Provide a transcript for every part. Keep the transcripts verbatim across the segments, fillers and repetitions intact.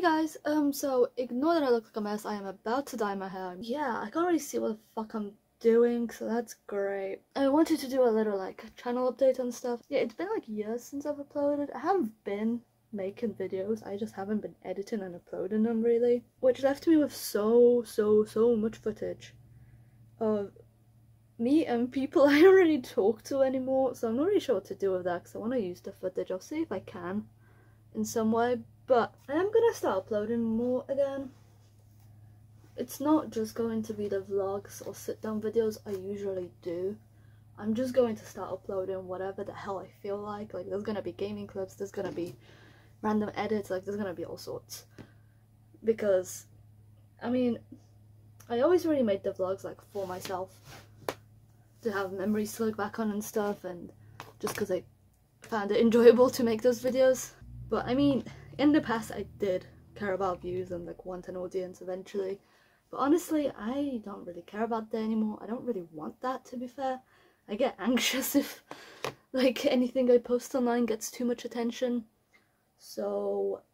guys, um, so ignore that I look like a mess. I am about to dye my hair. Yeah, I can't really see what the fuck I'm doing, so that's great. I wanted to do a little, like, channel update and stuff. Yeah, it's been, like, years since I've uploaded. I haven't been making videos, I just haven't been editing and uploading them, really. Which left me with so, so, so much footage of me and people I don't really talk to anymore, so I'm not really sure what to do with that, because I want to use the footage. I'll see if I can in some way. But I am gonna start uploading more again. It's not just going to be the vlogs or sit down videos I usually do. I'm just going to start uploading whatever the hell I feel like. Like, there's gonna be gaming clips, there's gonna be random edits, like there's gonna be all sorts. Because, I mean, I always really made the vlogs like for myself, to have memories to look back on and stuff, and just because I found it enjoyable to make those videos. But I mean, in the past I did care about views and like want an audience eventually, but honestly I don't really care about that anymore. I don't really want that, to be fair. I get anxious if like anything I post online gets too much attention, so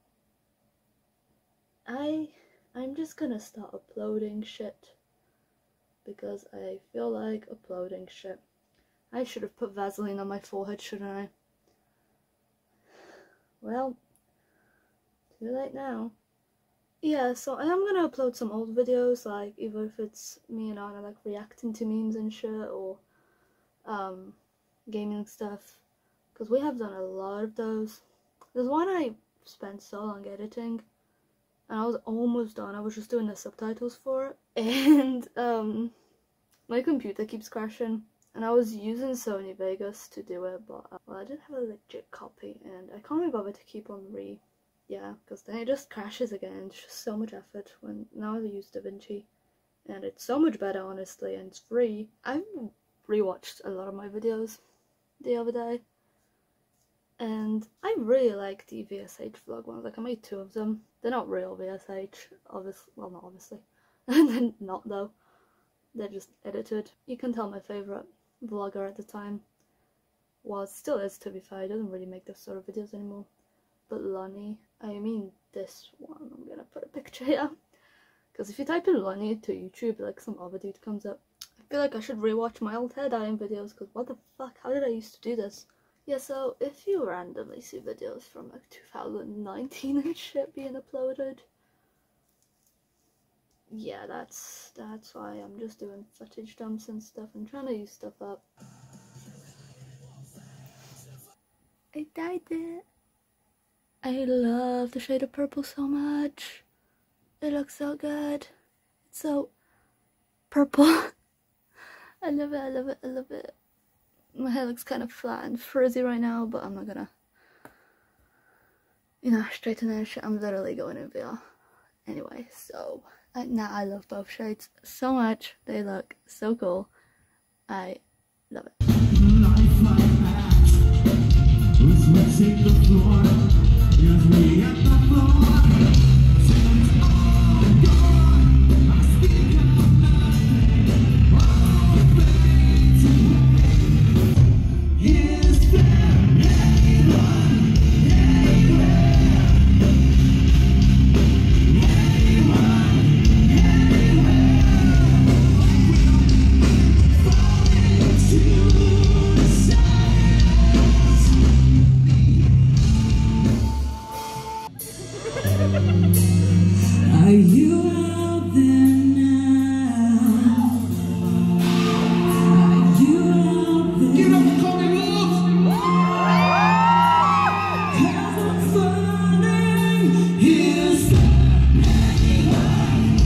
I I'm just gonna start uploading shit because I feel like uploading shit. I should have put Vaseline on my forehead, shouldn't I? Well, too late now. Yeah, so I am gonna upload some old videos, like either if it's me and Anna like reacting to memes and shit, or um, gaming stuff, because we have done a lot of those. There's one I spent so long editing, and I was almost done. I was just doing the subtitles for it, and um, my computer keeps crashing. And I was using Sony Vegas to do it, but uh, well, I didn't have a legit copy, and I can't be bothered to keep on re, yeah, because then it just crashes again. It's just so much effort. When now I use DaVinci, and it's so much better, honestly, and it's free. I rewatched a lot of my videos the other day, and I really like the V S H vlog ones. Like, I made two of them. They're not real V S H, obviously. Well, not obviously, and then not though. They're just edited. You can tell my favourite vlogger at the time was, still is to be fair, he doesn't really make those sort of videos anymore, but Lonnie, I mean this one, I'm gonna put a picture here, because if you type in Lonnie to YouTube, like some other dude comes up. I feel like I should rewatch my old hair dyeing videos, because what the fuck, how did I used to do this? Yeah, so if you randomly see videos from like two thousand nineteen and shit being uploaded, yeah, that's that's why I'm just doing footage dumps and stuff and trying to use stuff up. I dyed it. I love the shade of purple so much. It looks so good. It's so purple. I love it, I love it, I love it. My hair looks kind of flat and frizzy right now, but I'm not gonna, you know, straighten it and shit. I'm literally going in V R. Anyway, so uh, now I love both shades so much. They look so cool. I love it. Are you out there now? Are you out there? Get up and call me Wolves! 'Cause I'm falling. Is there anyone,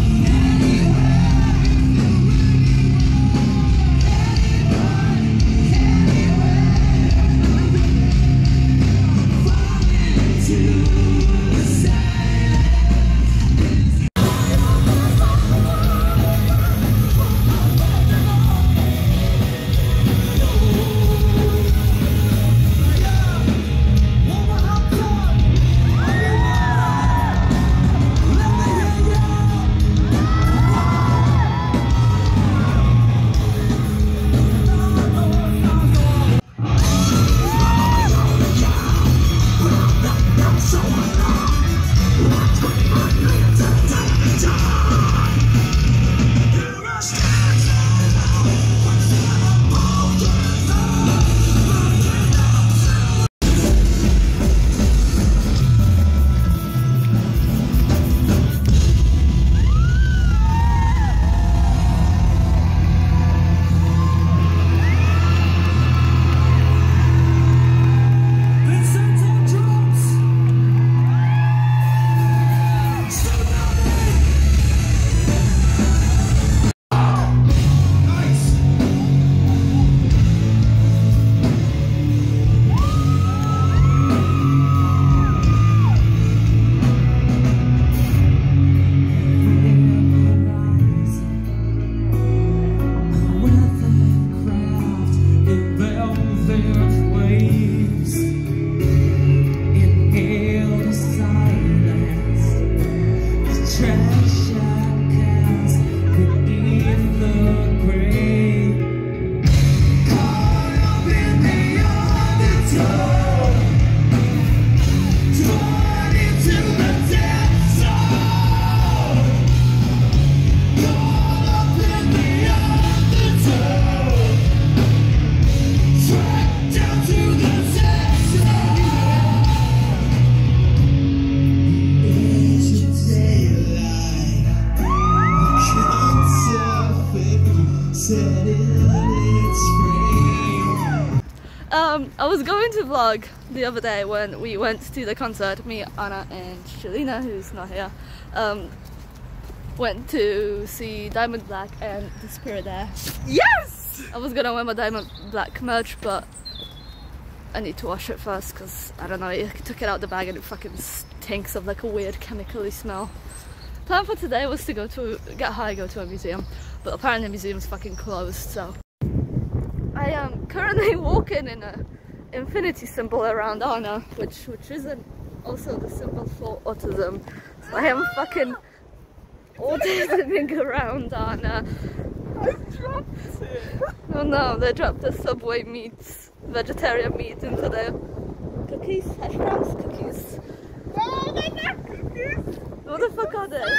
anyone, anyone, falling to the side? I was going to vlog the other day when we went to the concert. Me, Anna, and Shalina, who's not here, um, went to see Diamond Black and The Spirit there. Yes! I was gonna wear my Diamond Black merch, but I need to wash it first because I don't know, I took it out the bag and it fucking stinks of like a weird chemically smell. Plan for today was to go to get high, go to a museum, but apparently the museum's fucking closed. So I am currently walking in a infinity symbol around Anna, which which isn't also the symbol for autism. So I am fucking autisming around Anna. I dropped it. Oh no, they dropped the Subway meats, vegetarian meat into the cookies, hash browns cookies. No, they're not cookies. What the fuck are they?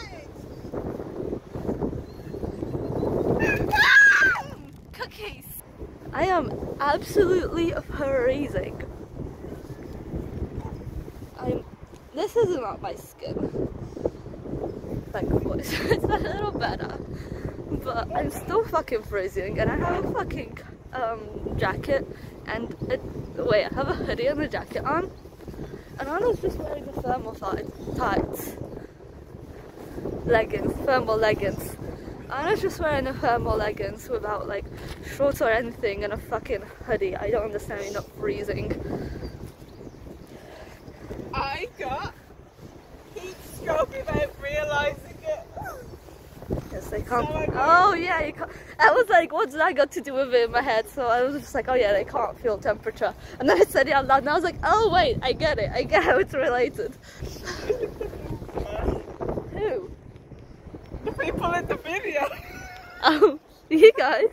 Cookies! I am absolutely freezing. I'm. This is not my skin. Thankfully, it's a little better. But I'm still fucking freezing, and I have a fucking um, jacket and it, wait, I have a hoodie and a jacket on, and Anna's just wearing the thermal tights, leggings, thermal leggings. Anna's just wearing a thermal leggings without like shorts or anything and a fucking hoodie. I don't understand, you're not freezing. I got heat stroke without realising it. Yes, they can't. So Oh yeah, you can't. I was like, what's that got to do with it in my head? So I was just like, oh yeah, they can't feel temperature. And then I said it out loud, and I was like, oh wait, I get it. I get how it's related. Who? The people in the video. Oh, you guys.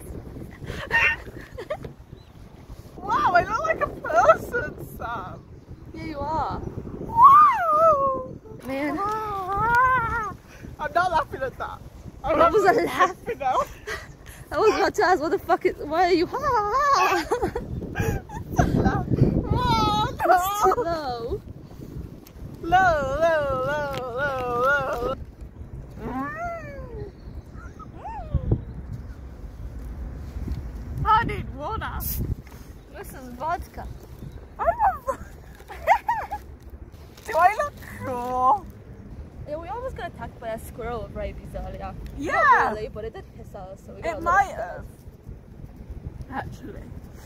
Wow, I look like a person, Sam. Yeah, you are. Wow. Man. I'm not laughing at that. I'm What was I actually laughing? now. I was about to ask, what the fuck is, why are you? Oh, no. It's too low. Low, low, low, low, low. I need water. This is vodka. I love Do I look cool? Yeah, we almost got attacked by a squirrel with rabies earlier. Yeah. Not really, but it did piss us. So we got a It little might scared. have. Actually.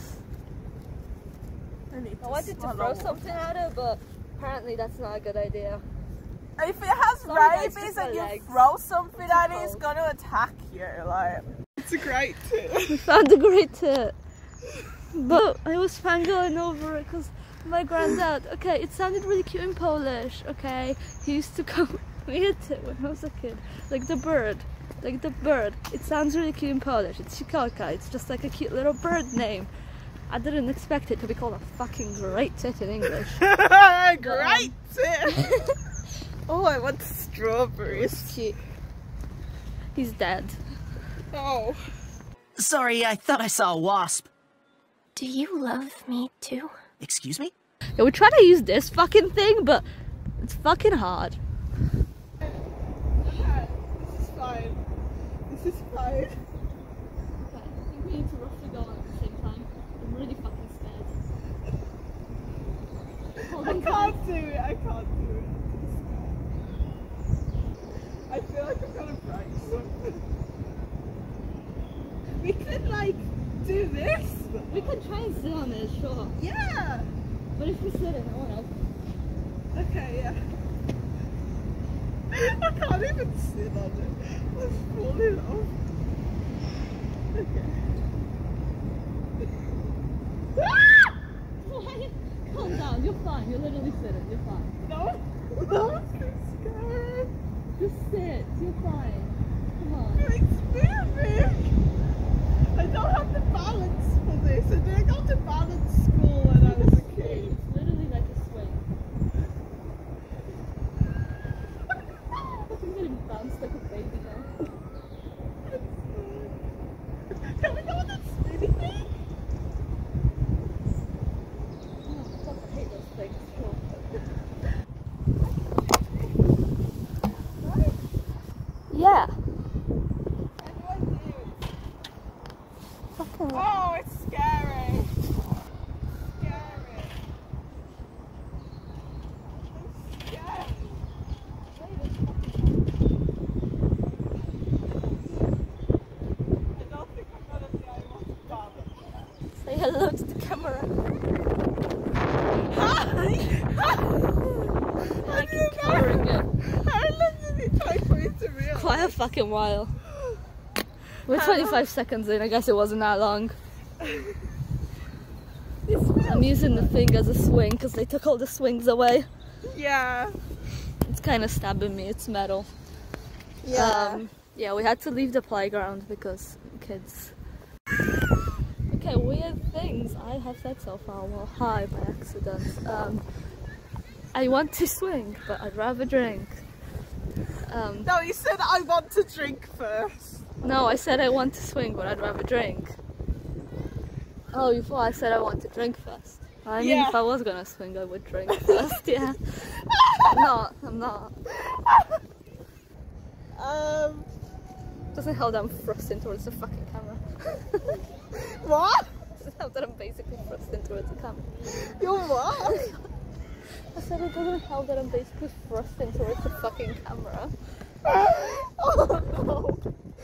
I, need I wanted to swallow throw water. something at it, but apparently that's not a good idea. If it has Sorry, guys, rabies just my and you legs. throw something at it, cold. it's gonna attack you. Like, it's a great tip. We found a great tip. But I was fangirling over it because my granddad, okay, it sounded really cute in Polish, okay? He used to come, we had it when I was a kid, like the bird, like the bird. It sounds really cute in Polish, it's Sikorka, it's just like a cute little bird name. I didn't expect it to be called a fucking great tit in English. Great tip. Oh, I want strawberries. It's cute. He's dead. Oh. Sorry, I thought I saw a wasp. Do you love me too? Excuse me? Yeah, we try to use this fucking thing, but it's fucking hard. Okay, this is fine. This is fine. Okay, I think we need to roughly go on at the same time. I'm really fucking scared. Hold I on, can't do it. I can't do it. I feel like I'm gonna break something. We could like do this. we can try and sit on it, sure. Yeah. But if we sit in, I won't help. Okay, yeah. I can't even sit on it. I'm falling off. Okay. Calm down, you're fine. You're literally sitting, you're fine. No, no, I'm scared. Just sit, you're fine. Come on. It's moving. I don't have the balance for this. I didn't go to balance school when I was a kid. It's literally like a swing. I'm getting bounced like a baby now. Can we go on that spinny thing? Oh, fuck, I hate those things. Yeah. How do I do? Fucking Oh, it's scary. fucking while. We're twenty-five seconds in, I guess it wasn't that long. I'm using the thing as a swing because they took all the swings away. Yeah. It's kind of stabbing me, it's metal. Yeah. Um, yeah, we had to leave the playground because kids. Okay, weird things I have said so far. Well, hi by accident. Um, I want to swing, but I'd rather drink. Um, No, you said I want to drink first. no, I said I want to swing, but I'd rather drink. Oh, you thought I said I want to drink first. I mean, Yeah. if I was gonna swing, I would drink first, yeah. I'm not, I'm not. Um, Doesn't help that I'm thrusting towards the fucking camera. what? Doesn't help that I'm basically thrusting towards the camera. You're what? I said it doesn't help that I'm basically thrusting towards the fucking camera. Oh no.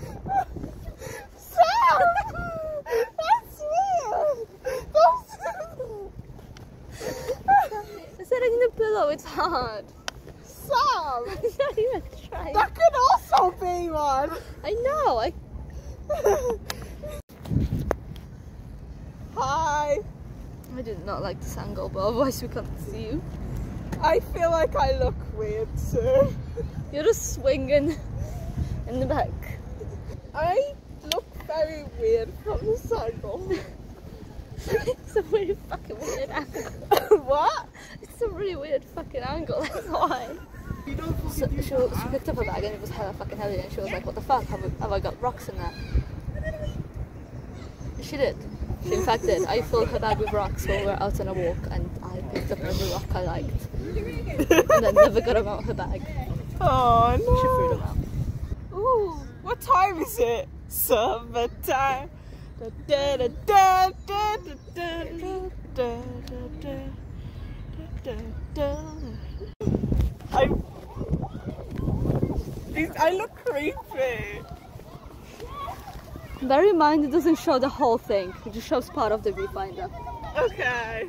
Sam! That's weird! Don't... I said I need a pillow, it's hard. Sam! I'm not even trying. That could also be one! I know, I... Hi! I did not like this angle, but otherwise we can't see you. I feel like I look weird too. You're just swinging in the back. I look very weird from this angle. It's a really fucking weird angle. What? It's a really weird fucking angle, that's why. So she, she picked up a bag and it was hella fucking heavy and she was like, what the fuck, have, we, have I got rocks in there? She did. She in fact did. I filled her bag with rocks while we were out on a walk and I picked up every rock I liked. And then never got them out of her bag. Oh no. She threw them out. Ooh, what time is it? Summertime. Da, da, da, da, da, da, da, da, da, da. I, these, I look creepy. Bear in mind it doesn't show the whole thing, it just shows part of the viewfinder. Okay.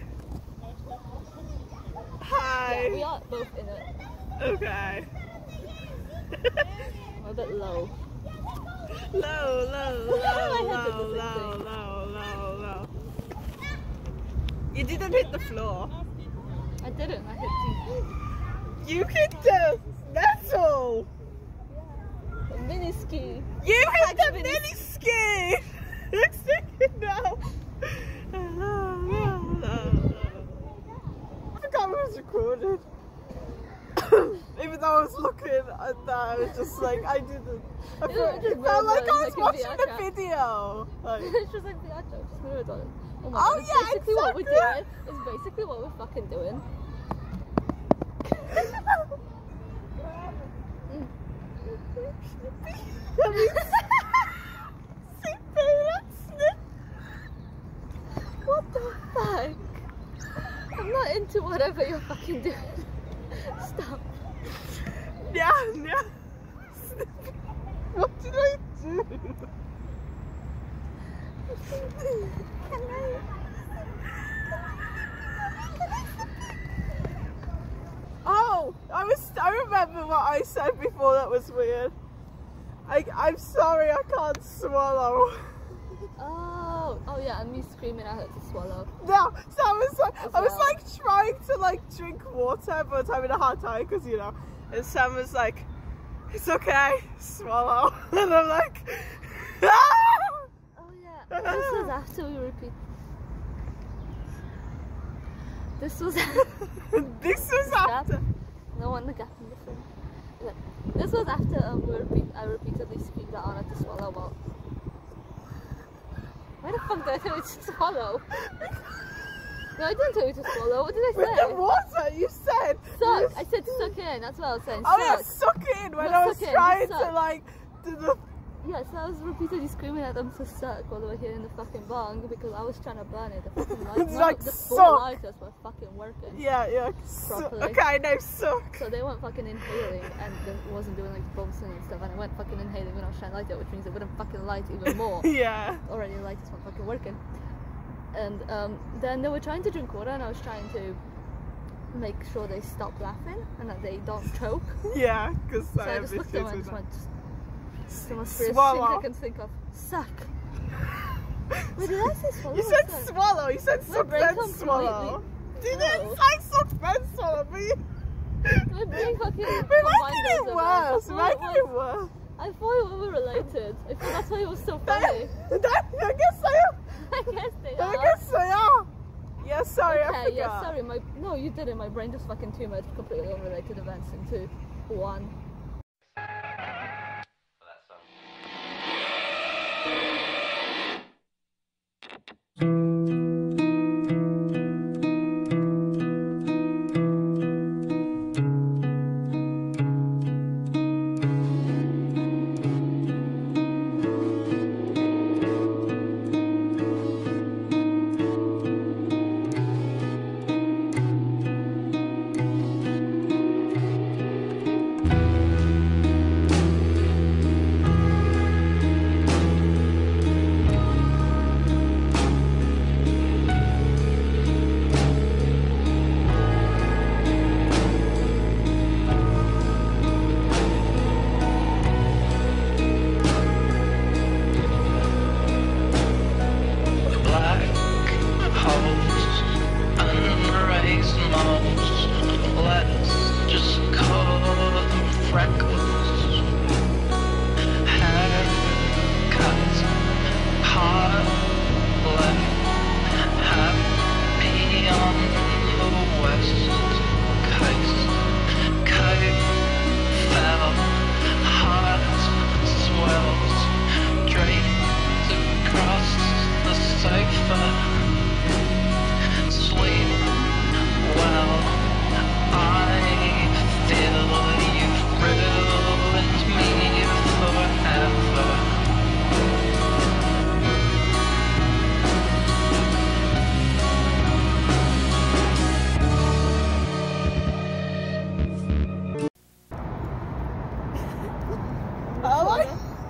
Hi. Yeah, we are both in it. Okay. I'm a bit low. Low, low, low, My head low, did the same low, thing. low, low, low. You didn't hit the floor. I didn't, I hit You hit the metal. the mini ski. You hit the mini- mini ski. It's sticking now. I forgot we was recorded. Even though I was looking at that, I was just like, I didn't. I Yeah, felt, it just it felt like I was like a watching V R the chat. video. Like, It's just like the outro, just mirrored on it. Oh my Oh, god, it's yeah, basically what we're exactly. doing. It's basically what we're fucking doing. What the fuck? I'm not into whatever you're fucking doing. Stop. yeah, yeah. What did I do? Can I? Oh, I was. I remember what I said before. That was weird. I. I'm sorry. I can't swallow. Oh, oh yeah, and me screaming at her to swallow. No, so I was like, As I was well. like trying to like drink water, but having a hard time because you know. And Sam was like, "It's okay, swallow," and I'm like, "Ah!" Oh yeah, this was after we repeat. This was This was Gap. after. no one the gap in the film. Okay. This was after um, we repeat. I repeatedly screamed at Anna to swallow. Well, why the fuck did I tell you to swallow? No, I didn't tell you to swallow. What did I With say? the water, you said. Suck. I said suck in. That's what I was saying. Oh yeah, Suck. suck it in when Not I was suck in, trying suck. to like do the. Yeah, so I was repeatedly screaming at them to suck while they were here in the fucking bong because I was trying to burn it. The fucking lights, It's no, like the full suck. lighters were fucking working. Yeah, yeah. Su- Properly. okay, no, suck. So they weren't fucking inhaling and it wasn't doing like bouncing and stuff, and I went fucking inhaling when I was trying to light it, which means it wouldn't fucking light even more. Yeah. Already the lighters weren't fucking working. And um, then they were trying to drink water and I was trying to make sure they stop laughing and that they don't choke. Yeah, because So I I have just looked at them and issues just with went, It's the most British Swallow. thing I can think of. Suck. Wait, did I say swallow? You or said suck? swallow. You said My suck brain then completely- swallow. You No. didn't say suck then swallow, but you. My brain fucking We're combined making those it events. worse. I We're thought making it it was- worse. I thought we were related. I thought that's why it was so funny. That, I guess I am. I guess they I are. guess I am. Yeah, sorry, I Okay, forgot. yeah, sorry. My no, you didn't. My brain just fucking too much completely unrelated events into one. Black holes, unraised moles. Let's just call them freckles. Haircuts, hot left, happy on the west coast. Coat fell, heart swells, draped across the sofa. Sleep well. I feel you've ruined me forever. Oh my.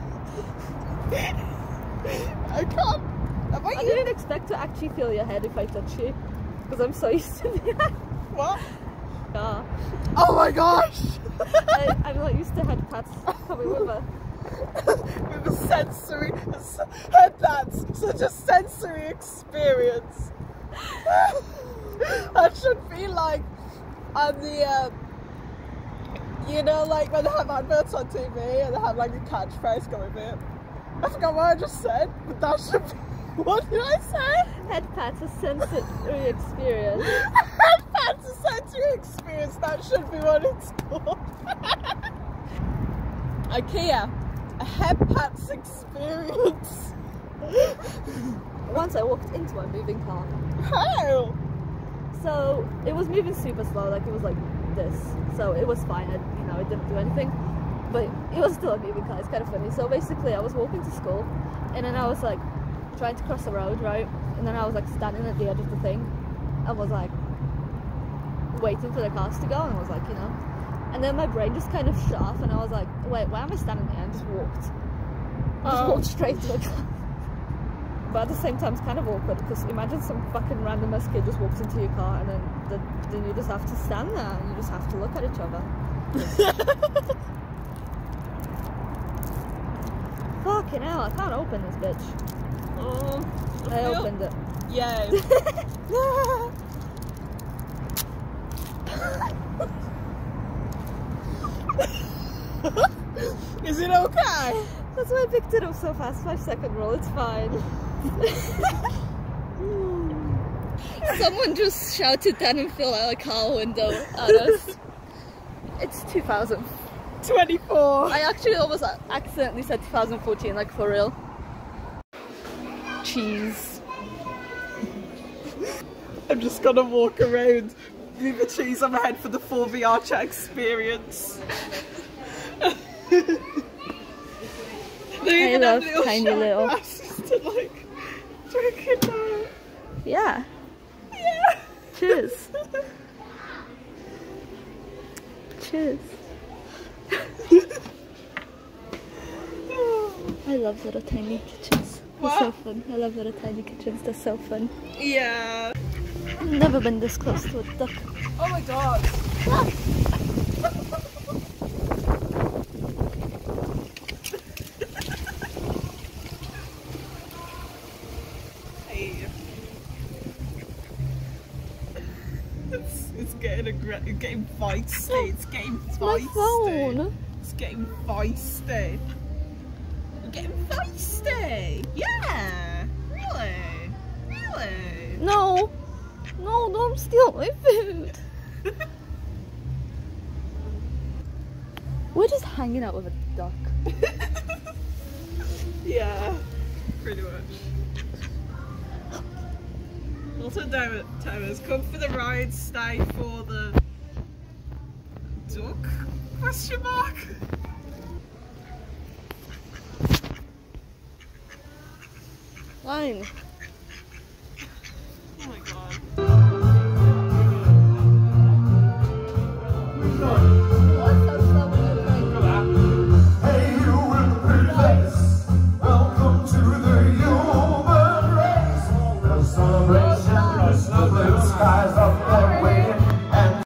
I can't. Am I I didn't expect to actually feel your head if I touch you, because I'm so used to that. What? Yeah. Oh my gosh! I, I'm not used to head pats coming with her. With a sensory, head that's such a sensory experience. That should be like on the, um, you know, like when they have adverts on T V and they have like a catchphrase going with it. I forgot what I just said, but that should be. What did I say? Head pats, a sensory experience. Head pat's a sensory experience. That should be what it's called. IKEA, a head pat's experience. Once I walked into my moving car, How? so it was moving super slow, like it was like this. So it was fine. I, you know, it didn't do anything, but it was still a moving car. It's kind of funny. So basically, I was walking to school, and then I was like trying to cross the road, right? And then I was like standing at the edge of the thing, and was like waiting for the cars to go, and I was like, you know. And then my brain just kind of shut off, and I was like, wait, why am I standing here? And just walked. Just Oh. walked straight to the car. But at the same time, it's kind of awkward, because imagine some fucking random ass kid just walks into your car, and then, the, then you just have to stand there, and you just have to look at each other. Fucking hell, I can't open this bitch. Um, I opened it. Yay. Is it okay? That's why I picked it up so fast. Five second rule, it's fine. Someone just shouted down and filled out a car window at us. It's two thousand. twenty-four. I actually almost accidentally said two thousand fourteen, like for real. Cheese. I'm just gonna walk around with the cheese on my head for the full V R chat experience. They I even love have little tiny shot little- glasses to like drink it down. Yeah. Yeah. Cheers. Cheers. I love little tiny kitchens. They're What? so fun. I love little tiny kitchens. They're so fun. Yeah. I've never been this close to a duck. Oh my god. getting aggressive. It's getting feisty. It's getting It's feisty. my phone. It's getting feisty. You're getting feisty. Yeah. Really? Really? No. No, don't steal my food. We're just hanging out with a duck. Yeah. Pretty much. Also, Thomas, come for the ride, stay for the duck? Question mark. Fine.